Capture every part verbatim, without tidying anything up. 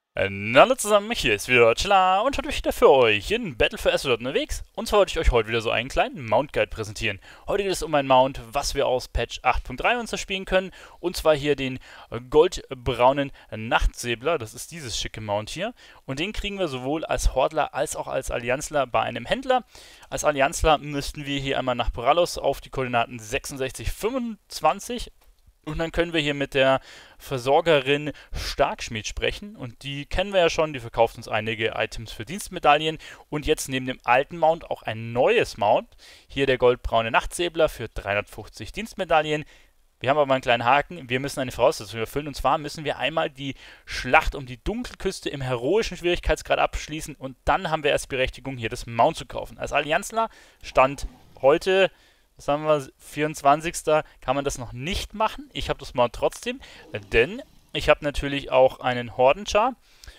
Hallo zusammen, hier ist wieder Chilla und heute bin ich wieder für euch in Battle for Azeroth unterwegs. Und zwar wollte ich euch heute wieder so einen kleinen Mount Guide präsentieren. Heute geht es um ein Mount, was wir aus Patch acht Punkt drei uns erspielen können. Und zwar hier den goldbraunen Nachtsäbler, das ist dieses schicke Mount hier. Und den kriegen wir sowohl als Hordler als auch als Allianzler bei einem Händler. Als Allianzler müssten wir hier einmal nach Borallos auf die Koordinaten sechsundsechzig fünfundzwanzig. Und dann können wir hier mit der Versorgerin Starkschmied sprechen. Und die kennen wir ja schon, die verkauft uns einige Items für Dienstmedaillen. Und jetzt neben dem alten Mount auch ein neues Mount. Hier der goldbraune Nachtsäbler für dreihundertfünfzig Dienstmedaillen. Wir haben aber einen kleinen Haken, wir müssen eine Voraussetzung erfüllen. Und zwar müssen wir einmal die Schlacht um die Dunkelküste im heroischen Schwierigkeitsgrad abschließen. Und dann haben wir erst Berechtigung, hier das Mount zu kaufen. Als Allianzler stand heute... Was haben wir, vierundzwanzigsten kann man das noch nicht machen. Ich habe das Mount trotzdem, denn ich habe natürlich auch einen Hordenchar.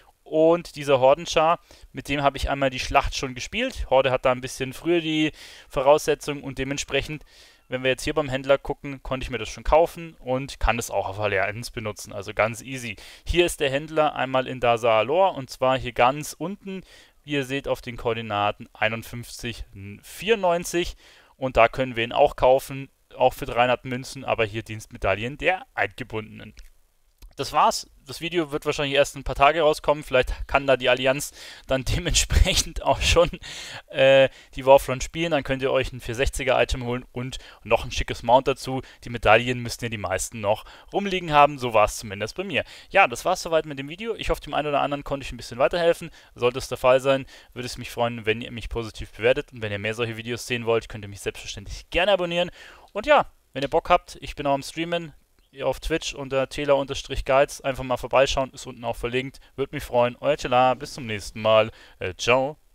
Und dieser Hordenchar, mit dem habe ich einmal die Schlacht schon gespielt. Horde hat da ein bisschen früher die Voraussetzungen und dementsprechend, wenn wir jetzt hier beim Händler gucken, konnte ich mir das schon kaufen und kann das auch auf Allianz benutzen. Also ganz easy. Hier ist der Händler einmal in Dazar Alor und zwar hier ganz unten, wie ihr seht, auf den Koordinaten einundfünfzig vierundneunzig. Und da können wir ihn auch kaufen, auch für dreihundert Münzen, aber hier Dienstmedaillen der Eidgebundenen. Das war's. Das Video wird wahrscheinlich erst ein paar Tage rauskommen. Vielleicht kann da die Allianz dann dementsprechend auch schon äh, die Warfront spielen. Dann könnt ihr euch ein vierhundertsechziger-Item holen und noch ein schickes Mount dazu. Die Medaillen müssten ja die meisten noch rumliegen haben. So war es zumindest bei mir. Ja, das war's soweit mit dem Video. Ich hoffe, dem einen oder anderen konnte ich ein bisschen weiterhelfen. Sollte es der Fall sein, würde es mich freuen, wenn ihr mich positiv bewertet. Und wenn ihr mehr solche Videos sehen wollt, könnt ihr mich selbstverständlich gerne abonnieren. Und ja, wenn ihr Bock habt, ich bin auch am Streamen. Auf Twitch unter Tela-Guides einfach mal vorbeischauen, ist unten auch verlinkt. Würde mich freuen. Euer Tela, bis zum nächsten Mal. Äh, ciao.